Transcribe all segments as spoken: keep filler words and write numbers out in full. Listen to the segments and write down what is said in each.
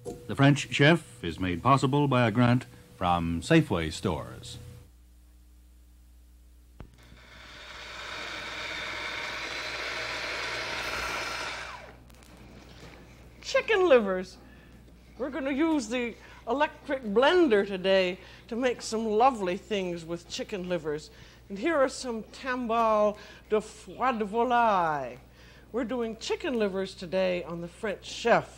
The French Chef is made possible by a grant from Safeway stores. Chicken livers. We're going to use the electric blender today to make some lovely things with chicken livers. And here are some tambal de foie de volaille. We're doing chicken livers today on the French Chef.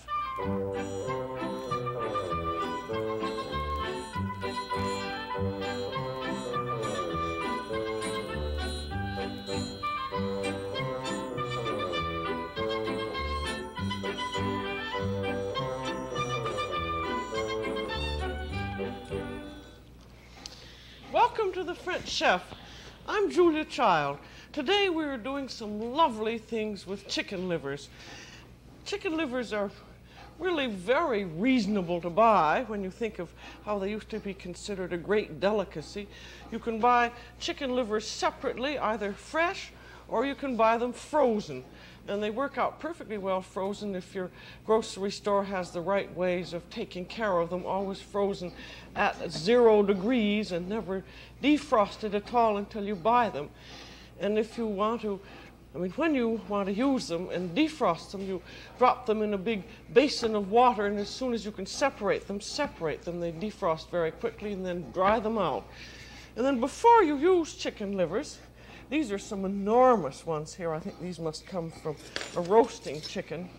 Welcome to the French Chef. I'm Julia Child. Today we're doing some lovely things with chicken livers. Chicken livers are really very reasonable to buy when you think of how they used to be considered a great delicacy. You can buy chicken livers separately, either fresh or you can buy them frozen. And they work out perfectly well frozen if your grocery store has the right ways of taking care of them, always frozen at zero degrees and never defrosted at all until you buy them. And if you want to, I mean, when you want to use them and defrost them, you drop them in a big basin of water, and as soon as you can separate them, separate them. They defrost very quickly, and then dry them out. And then before you use chicken livers, these are some enormous ones here. I think these must come from a roasting chicken.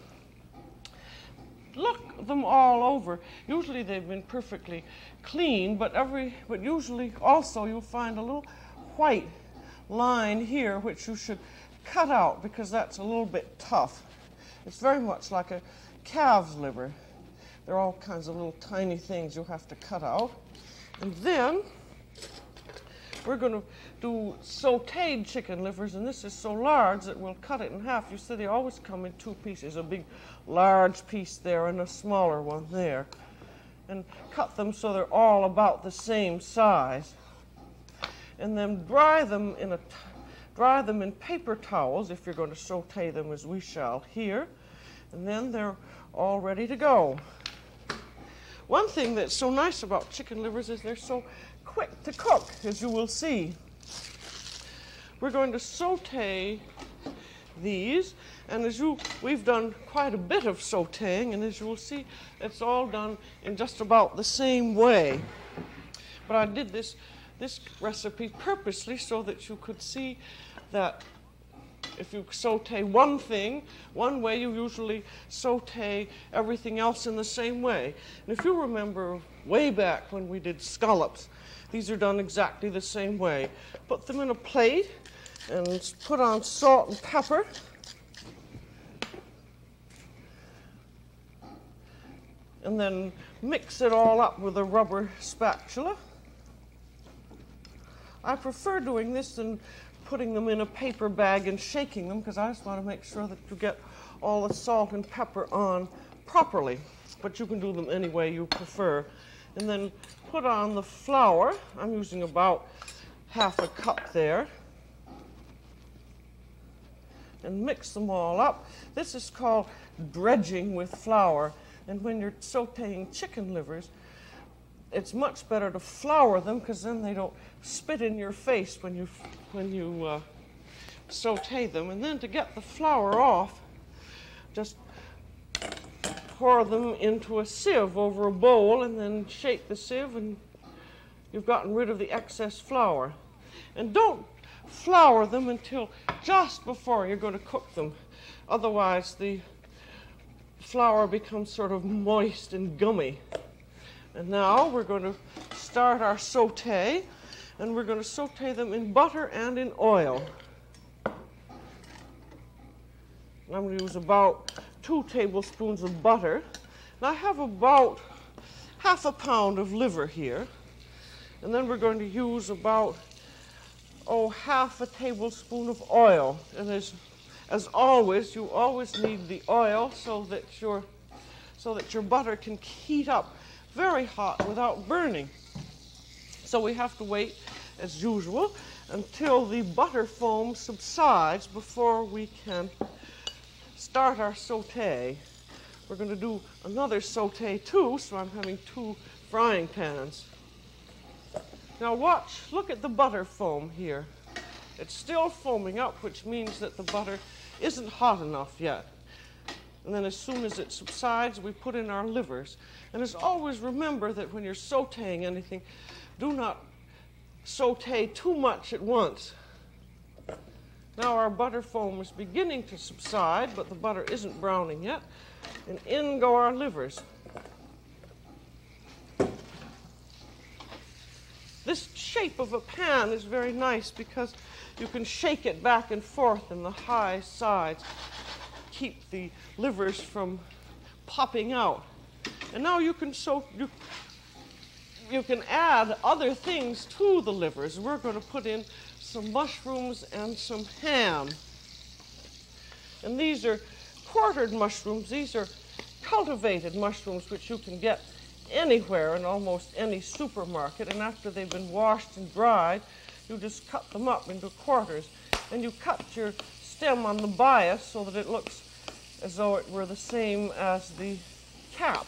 Look them all over. Usually they've been perfectly clean, but every but usually also you'll find a little white line here which you should cut out because that's a little bit tough. It's very much like a calf's liver. There are all kinds of little tiny things you'll have to cut out. And then we're going to do sauteed chicken livers, and this is so large that we'll cut it in half. You see, they always come in two pieces, a big large piece there and a smaller one there. And cut them so they're all about the same size. And then dry them in a dry them in paper towels if you're going to saute them, as we shall here. And then they're all ready to go. One thing that's so nice about chicken livers is they're so quick to cook, as you will see. We're going to saute these, and as you, we've done quite a bit of sauteing, and as you will see, it's all done in just about the same way. But I did this, this recipe purposely so that you could see that if you saute one thing, one way, you usually saute everything else in the same way. And if you remember way back when we did scallops, these are done exactly the same way. Put them in a plate and put on salt and pepper. And then mix it all up with a rubber spatula. I prefer doing this than putting them in a paper bag and shaking them because I just want to make sure that you get all the salt and pepper on properly. But you can do them any way you prefer. And then put on the flour. I'm using about half a cup there. And mix them all up. This is called dredging with flour. And when you're sauteing chicken livers, it's much better to flour them because then they don't spit in your face when you, when you uh, saute them. And then to get the flour off, just pour them into a sieve over a bowl and then shake the sieve and you've gotten rid of the excess flour. And don't flour them until just before you're going to cook them. Otherwise the flour becomes sort of moist and gummy. And now we're going to start our saute, and we're going to saute them in butter and in oil. I'm going to use about two tablespoons of butter. And I have about half a pound of liver here. And then we're going to use about, oh, half a tablespoon of oil. And as, as always, you always need the oil so that your, so that your butter can heat up very hot without burning. So we have to wait, as usual, until the butter foam subsides before we can start our saute. we're going to do another saute too, so I'm having two frying pans. Now watch, look at the butter foam here. It's still foaming up, which means that the butter isn't hot enough yet. And then as soon as it subsides, we put in our livers. And as always, remember that when you're sauteing anything, do not saute too much at once. Now our butter foam is beginning to subside, but the butter isn't browning yet. And in go our livers. This shape of a pan is very nice because you can shake it back and forth in the high sides, keep the livers from popping out. And now you can so you, you can add other things to the livers. We're going to put in some mushrooms and some ham. And these are quartered mushrooms. These are cultivated mushrooms, which you can get anywhere in almost any supermarket. And after they've been washed and dried, you just cut them up into quarters. And you cut your stem on the bias so that it looks as though it were the same as the cap.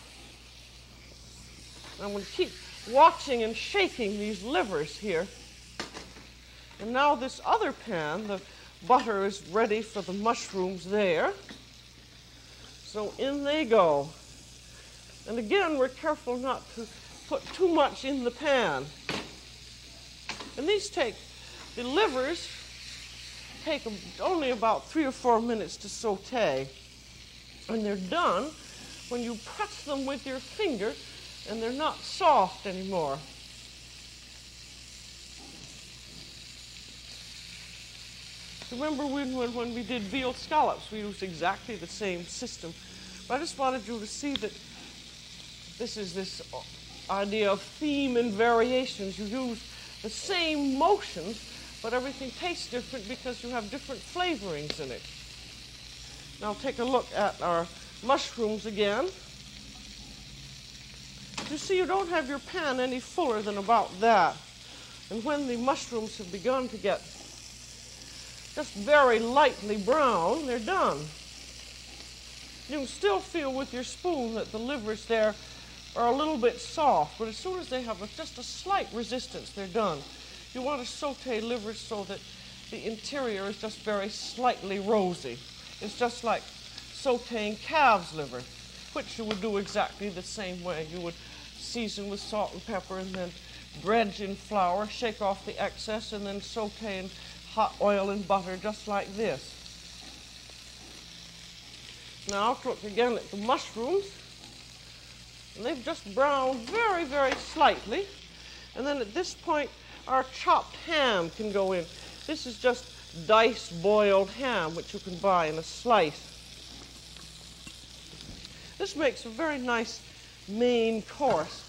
I'm going to keep watching and shaking these livers here. And now this other pan, the butter is ready for the mushrooms there. So in they go. And again, we're careful not to put too much in the pan. And these take, the livers take only about three or four minutes to saute. And they're done when you press them with your finger and they're not soft anymore. Remember when, when, when we did veal scallops, we used exactly the same system. But I just wanted you to see that this is this idea of theme and variations. You use the same motions, but everything tastes different because you have different flavorings in it. Now take a look at our mushrooms again. You see, you don't have your pan any fuller than about that. And when the mushrooms have begun to get just very lightly brown, they're done. You can still feel with your spoon that the livers there are a little bit soft, but as soon as they have a, just a slight resistance, they're done. You want to saute livers so that the interior is just very slightly rosy. It's just like sauteing calf's liver, which you would do exactly the same way. You would season with salt and pepper and then dredge in flour, shake off the excess, and then saute in hot oil and butter just like this. Now look again at the mushrooms. And they've just browned very, very slightly. And then at this point, our chopped ham can go in. This is just diced boiled ham, which you can buy in a slice. This makes a very nice main course.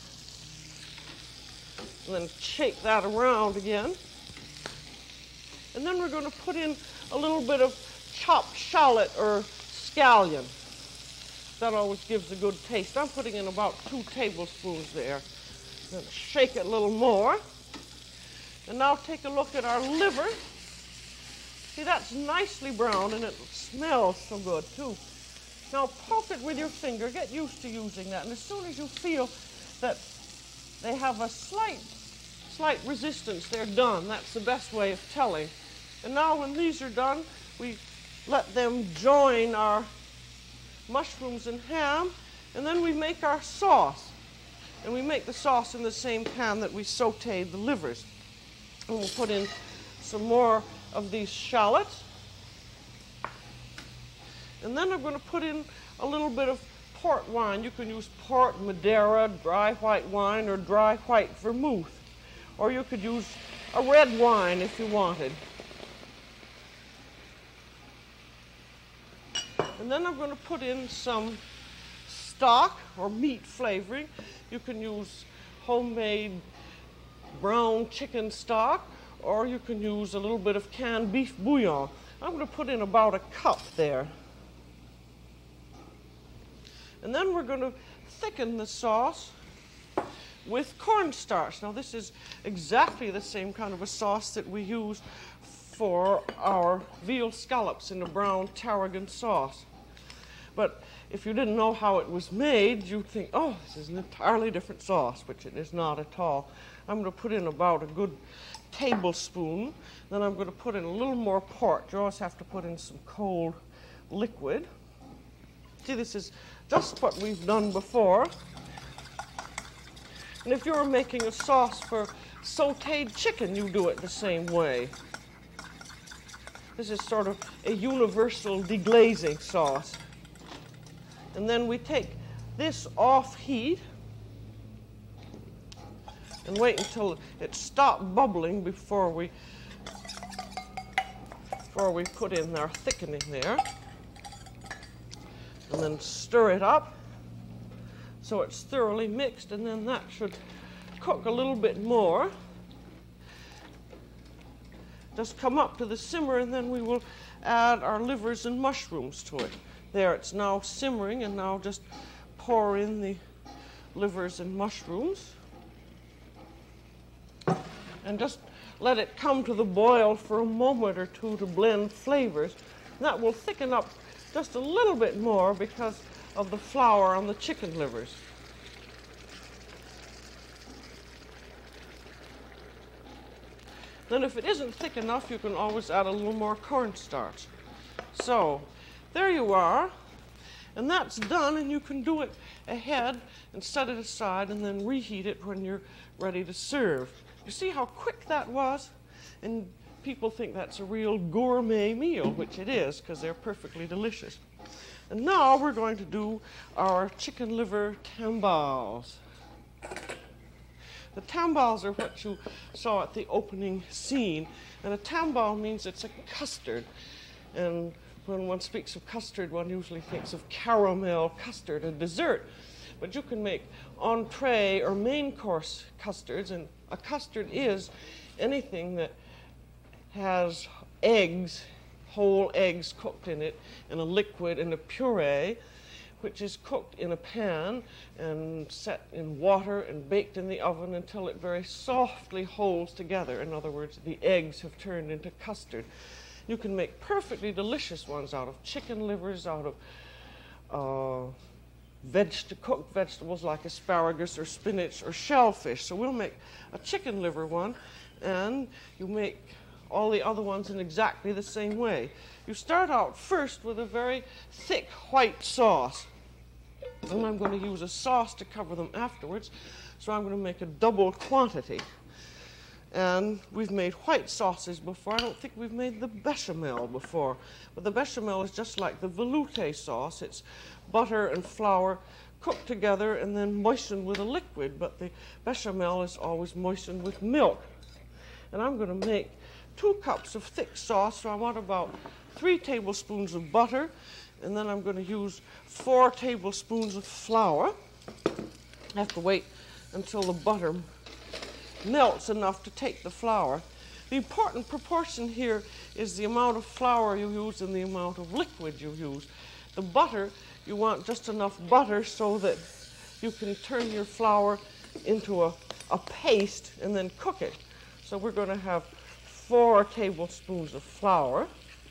And then shake that around again. And then we're going to put in a little bit of chopped shallot or scallion. That always gives a good taste. I'm putting in about two tablespoons there. Then shake it a little more. And now take a look at our liver. See, that's nicely brown and it smells so good too. Now poke it with your finger, get used to using that. And as soon as you feel that they have a slight, slight resistance, they're done. That's the best way of telling. And now when these are done, we let them join our mushrooms and ham, and then we make our sauce. And we make the sauce in the same pan that we sauteed the livers. And we'll put in some more of these shallots. And then I'm going to put in a little bit of port wine. You can use port, Madeira, dry white wine, or dry white vermouth. Or you could use a red wine if you wanted. And then I'm going to put in some stock or meat flavoring. You can use homemade brown chicken stock, or you can use a little bit of canned beef bouillon. I'm going to put in about a cup there. And then we're going to thicken the sauce with cornstarch. Now this is exactly the same kind of a sauce that we use for our veal scallops in a brown tarragon sauce. But if you didn't know how it was made, you'd think, oh, this is an entirely different sauce, which it is not at all. I'm going to put in about a good tablespoon. Then I'm going to put in a little more port. You always have to put in some cold liquid. See, this is just what we've done before. And if you were making a sauce for sauteed chicken, you do it the same way. This is sort of a universal deglazing sauce. And then we take this off heat and wait until it stops bubbling before we before we put in our thickening there. And then stir it up so it's thoroughly mixed, and then that should cook a little bit more. Just come up to the simmer, and then we will add our livers and mushrooms to it. There, it's now simmering, and now just pour in the livers and mushrooms. And just let it come to the boil for a moment or two to blend flavors. That will thicken up just a little bit more because of the flour on the chicken livers. Then if it isn't thick enough, you can always add a little more cornstarch. So, there you are. And that's done, and you can do it ahead and set it aside and then reheat it when you're ready to serve. You see how quick that was? And people think that's a real gourmet meal, which it is, because they're perfectly delicious. And now we're going to do our chicken liver tambals. The tambals are what you saw at the opening scene. And a tambal means it's a custard. And when one speaks of custard, one usually thinks of caramel custard, a dessert. But you can make entree or main course custards, and a custard is anything that has eggs, whole eggs cooked in it, in a liquid, in a puree, which is cooked in a pan and set in water and baked in the oven until it very softly holds together. In other words, the eggs have turned into custard. You can make perfectly delicious ones out of chicken livers, out of uh, veg cooked vegetables like asparagus or spinach or shellfish. So we'll make a chicken liver one, and you make all the other ones in exactly the same way. You start out first with a very thick white sauce. And I'm going to use a sauce to cover them afterwards, so I'm going to make a double quantity. And we've made white sauces before. I don't think we've made the bechamel before. But the bechamel is just like the velouté sauce. It's butter and flour cooked together and then moistened with a liquid. But the bechamel is always moistened with milk. And I'm going to make two cups of thick sauce. So I want about three tablespoons of butter. And then I'm going to use four tablespoons of flour. I have to wait until the butter melts enough to take the flour. The important proportion here is the amount of flour you use and the amount of liquid you use. The butter, you want just enough butter so that you can turn your flour into a, a paste and then cook it. So we're going to have four tablespoons of flour.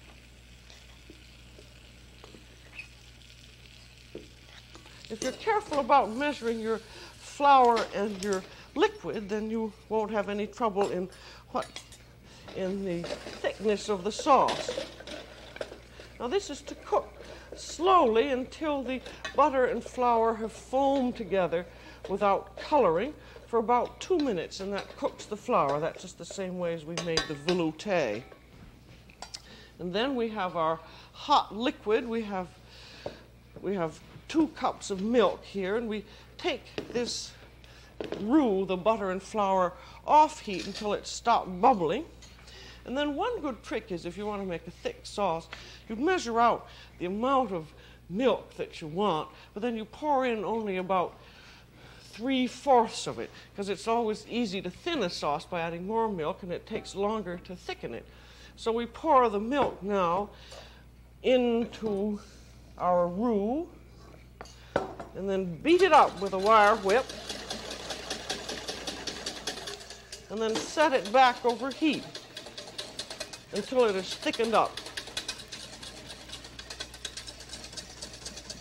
If you're careful about measuring your flour and your liquid, then you won't have any trouble in what in the thickness of the sauce. Now this is to cook slowly until the butter and flour have foamed together without coloring for about two minutes, and that cooks the flour. That's just the same way as we made the velouté. And then we have our hot liquid. We have we have two cups of milk here, and we take this roux, the butter and flour, off heat until it stops bubbling. And then one good trick is, if you want to make a thick sauce, you measure out the amount of milk that you want, but then you pour in only about three-fourths of it, because it's always easy to thin a sauce by adding more milk, and it takes longer to thicken it. So we pour the milk now into our roux, and then beat it up with a wire whip, and then set it back over heat until it is thickened up.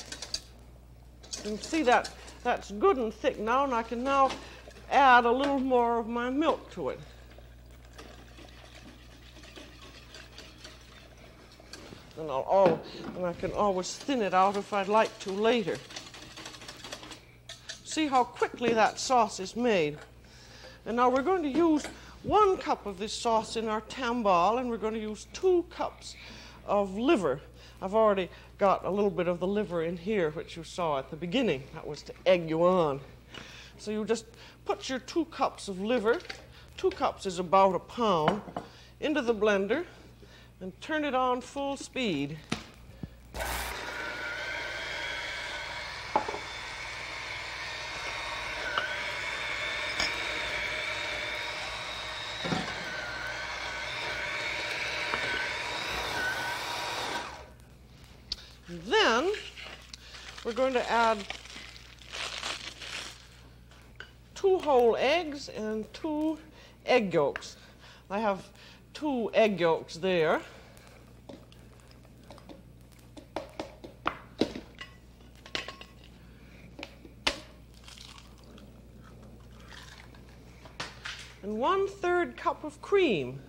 You can see that that's good and thick now, and I can now add a little more of my milk to it. And, I'll, all, and I can always thin it out if I'd like to later. See how quickly that sauce is made. And now we're going to use one cup of this sauce in our tambal, and we're going to use two cups of liver. I've already got a little bit of the liver in here, which you saw at the beginning. That was to egg you on. So you just put your two cups of liver, two cups is about a pound, into the blender and turn it on full speed. Then we're going to add two whole eggs and two egg yolks. I have two egg yolks there. And one third cup of cream.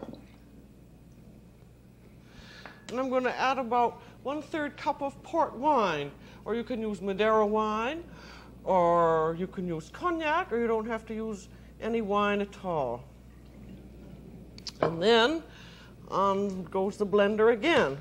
And I'm going to add about one third cup of port wine, or you can use Madeira wine, or you can use cognac, or you don't have to use any wine at all. And then on goes the blender again.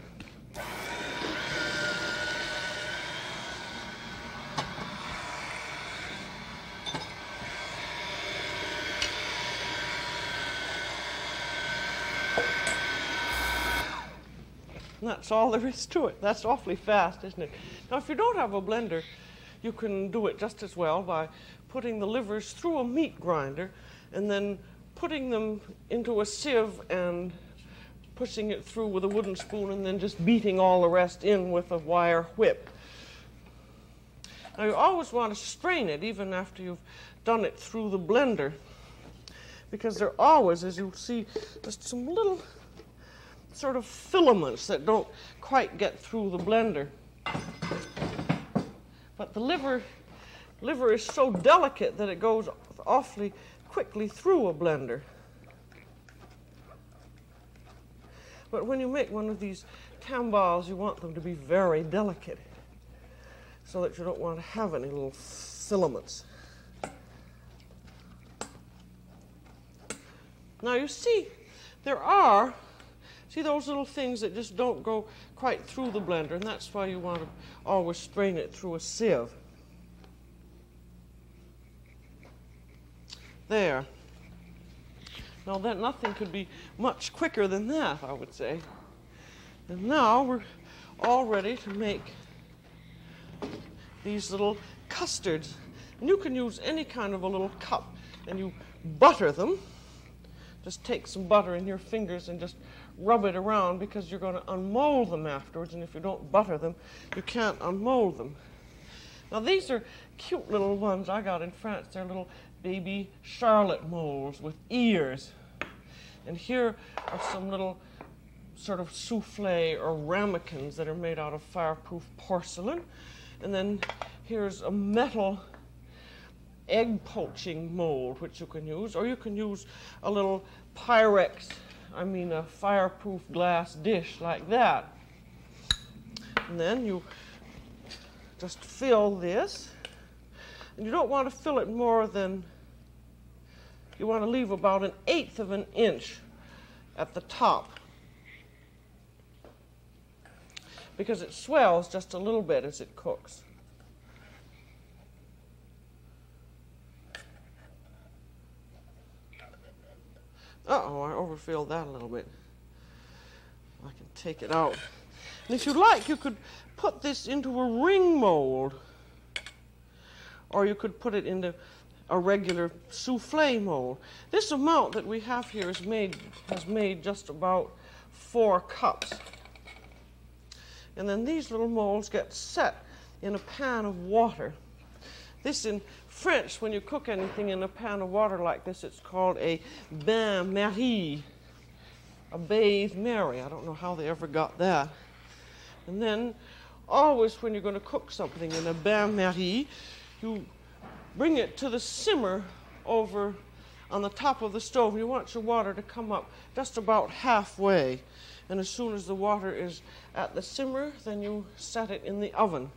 And that's all there is to it. That's awfully fast, isn't it? Now, if you don't have a blender, you can do it just as well by putting the livers through a meat grinder and then putting them into a sieve and pushing it through with a wooden spoon and then just beating all the rest in with a wire whip. Now, you always want to strain it even after you've done it through the blender, because there always, as you'll see, just some little sort of filaments that don't quite get through the blender. But the liver, liver is so delicate that it goes awfully quickly through a blender. But when you make one of these tambals, you want them to be very delicate so that you don't want to have any little filaments. Now you see, there are See those little things that just don't go quite through the blender, and that's why you want to always strain it through a sieve. There. Now that nothing could be much quicker than that, I would say. And now we're all ready to make these little custards. And you can use any kind of a little cup, and you butter them. Just take some butter in your fingers and just rub it around, because you're going to unmold them afterwards, and if you don't butter them, you can't unmold them. Now these are cute little ones I got in France. They're little baby charlotte molds with ears. And here are some little sort of souffle or ramekins that are made out of fireproof porcelain. And then here's a metal egg poaching mold, which you can use, or you can use a little Pyrex, I mean a fireproof glass dish like that. And then you just fill this. And you don't want to fill it more than, you want to leave about an eighth of an inch at the top, because it swells just a little bit as it cooks. Uh-oh, I overfilled that a little bit. I can take it out. And if you like, you could put this into a ring mold, or you could put it into a regular souffle mold. This amount that we have here is made, has made just about four cups. And then these little molds get set in a pan of water. This, in French, when you cook anything in a pan of water like this, it's called a bain-marie, a bathe Mary. I don't know how they ever got that. And then always when you're going to cook something in a bain-marie, you bring it to the simmer over on the top of the stove. You want your water to come up just about halfway. And as soon as the water is at the simmer, then you set it in the oven.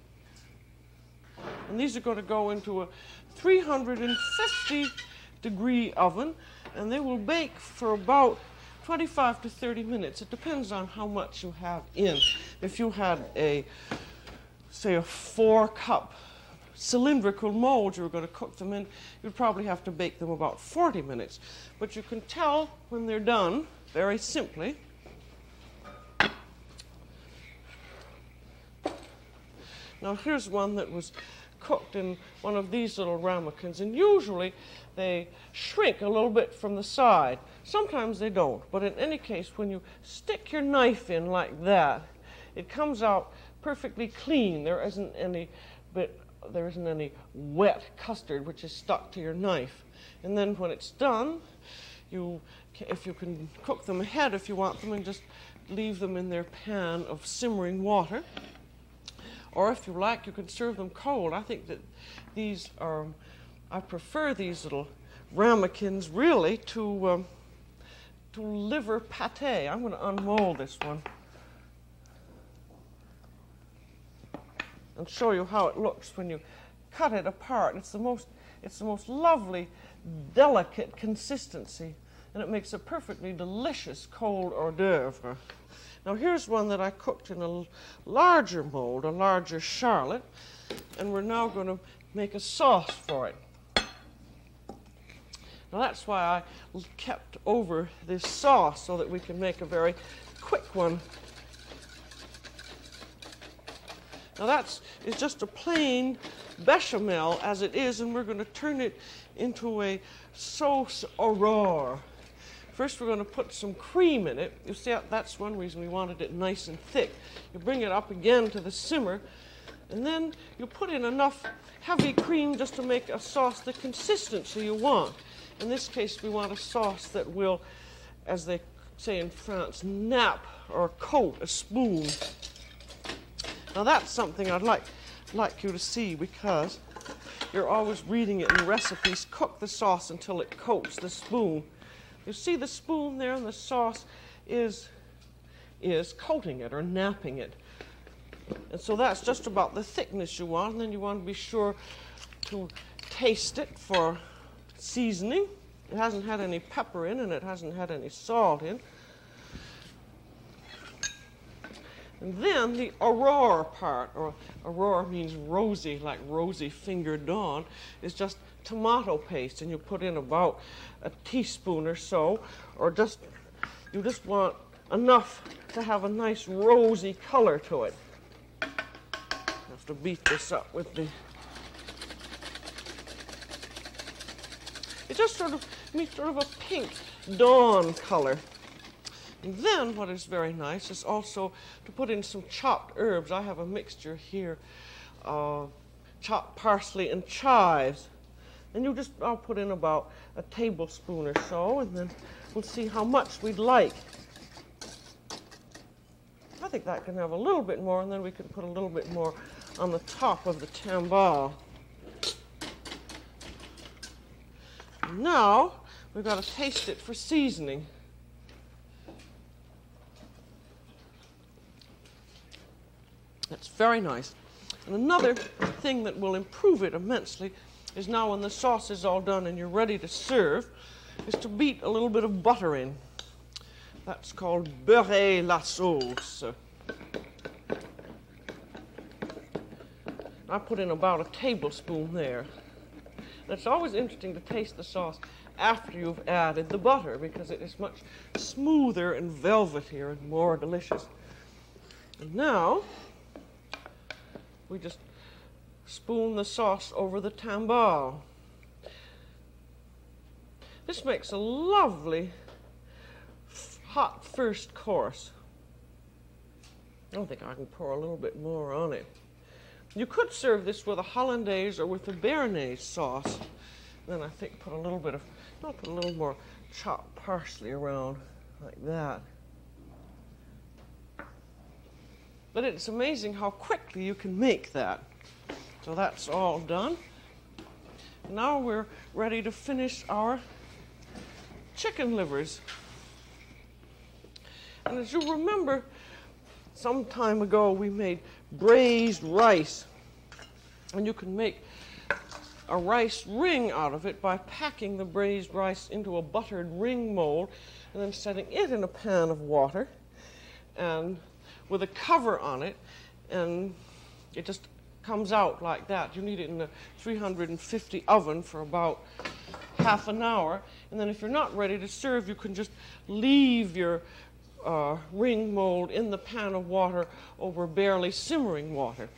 And these are going to go into a three hundred fifty degree oven, and they will bake for about twenty-five to thirty minutes. It depends on how much you have in. If you had a, say, a four cup cylindrical mold you were going to cook them in, you'd probably have to bake them about forty minutes. But you can tell when they're done very simply. Now here's one that was cooked in one of these little ramekins, and usually they shrink a little bit from the side. Sometimes they don't, but in any case, when you stick your knife in like that, it comes out perfectly clean. There isn't any bit, there isn't any wet custard which is stuck to your knife. And then when it's done, you, if you can cook them ahead if you want them, and just leave them in their pan of simmering water. Or if you like, you can serve them cold. I think that these are, I prefer these little ramekins really to, um, to liver pate. I'm going to unmold this one and show you how it looks when you cut it apart. It's the most, it's the most lovely, delicate consistency, and it makes a perfectly delicious cold hors d'oeuvre. Now here's one that I cooked in a larger mold, a larger charlotte, and we're now going to make a sauce for it. Now that's why I kept over this sauce, so that we can make a very quick one. Now that's is just a plain bechamel as it is, and we're going to turn it into a sauce aurore. First we're going to put some cream in it. You see, that's one reason we wanted it nice and thick. You bring it up again to the simmer, and then you put in enough heavy cream just to make a sauce the consistency you want. In this case, we want a sauce that will, as they say in France, nap or coat a spoon. Now that's something I'd like, like you to see, because you're always reading it in recipes. Cook the sauce until it coats the spoon. You see the spoon there, and the sauce is, is coating it or napping it. And so that's just about the thickness you want, and then you want to be sure to taste it for seasoning. It hasn't had any pepper in, and it hasn't had any salt in. And then the aurore part, or aurore means rosy, like rosy fingered dawn, is just tomato paste, and you put in about a teaspoon or so, or just, you just want enough to have a nice rosy color to it. I have to beat this up with the, it just sort of makes sort of a pink dawn color. And then what is very nice is also to put in some chopped herbs. I have a mixture here of chopped parsley and chives. And you just, I'll put in about a tablespoon or so, and then we'll see how much we'd like. I think that can have a little bit more, and then we can put a little bit more on the top of the timbale. Now, we've got to taste it for seasoning. That's very nice. And another thing that will improve it immensely is now when the sauce is all done and you're ready to serve, is to beat a little bit of butter in. That's called beurrer la sauce. I put in about a tablespoon there. And it's always interesting to taste the sauce after you've added the butter, because it is much smoother and velvetier and more delicious. And now we just spoon the sauce over the timbale. This makes a lovely hot first course. I don't think I can pour a little bit more on it. You could serve this with a hollandaise or with a béarnaise sauce. Then I think put a little bit of, I'll put a little more chopped parsley around like that. But it's amazing how quickly you can make that. So that's all done. Now we're ready to finish our chicken livers. And as you remember, some time ago we made braised rice. And you can make a rice ring out of it by packing the braised rice into a buttered ring mold and then setting it in a pan of water and with a cover on it, and it just comes out like that. You need it in a three hundred fifty oven for about half an hour, and then if you're not ready to serve, you can just leave your uh, ring mold in the pan of water over barely simmering water.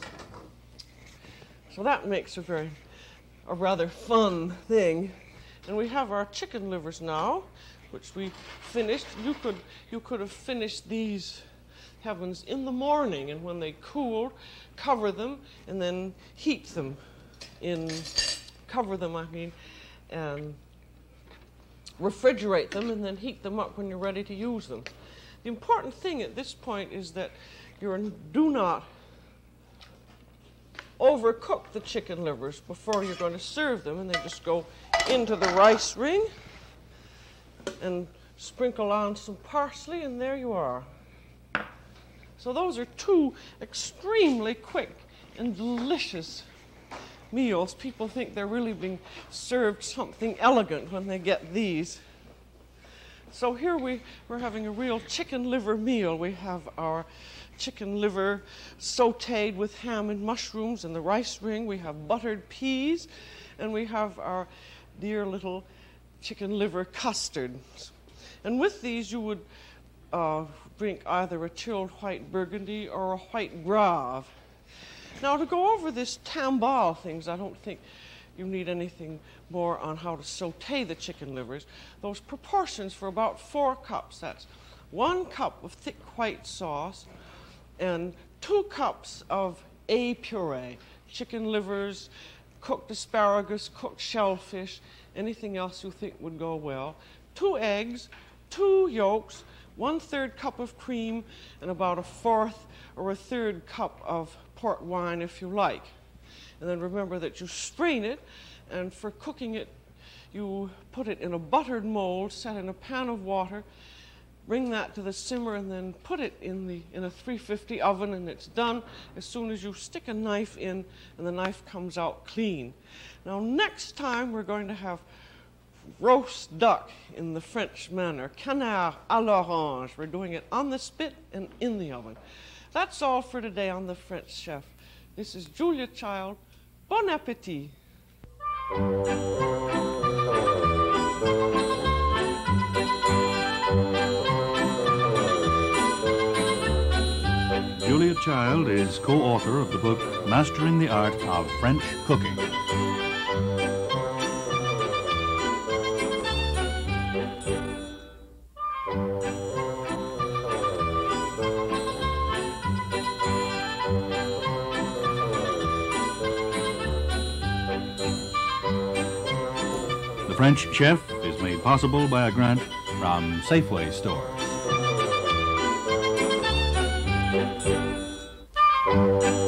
So that makes a very a rather fun thing. And we have our chicken livers now, which we finished. You could you could have finished these heavens in the morning, and when they cooled, cover them and then heat them in cover them I mean and refrigerate them and then heat them up when you're ready to use them. The important thing at this point is that you do not overcook the chicken livers before you're going to serve them, and they just go into the rice ring and sprinkle on some parsley, and there you are. So those are two extremely quick and delicious meals. People think they're really being served something elegant when they get these. So here we, we're having a real chicken liver meal. We have our chicken liver sauteed with ham and mushrooms in the rice ring. We have buttered peas, and we have our dear little chicken liver custards. And with these you would uh, drink either a chilled white burgundy or a white grave. Now, to go over this tambal things, I don't think you need anything more on how to saute the chicken livers. Those proportions for about four cups, that's one cup of thick white sauce and two cups of A puree, chicken livers, cooked asparagus, cooked shellfish, anything else you think would go well, two eggs, two yolks, one-third cup of cream, and about a fourth or a third cup of port wine if you like. And then remember that you strain it, and for cooking it, you put it in a buttered mold, set in a pan of water, bring that to the simmer, and then put it in the in a three fifty oven, and it's done as soon as you stick a knife in and the knife comes out clean. Now next time we're going to have roast duck in the French manner, canard à l'orange. We're doing it on the spit and in the oven. That's all for today on The French Chef. This is Julia Child. Bon appétit. Julia Child is co-author of the book Mastering the Art of French Cooking. The French Chef is made possible by a grant from Safeway stores.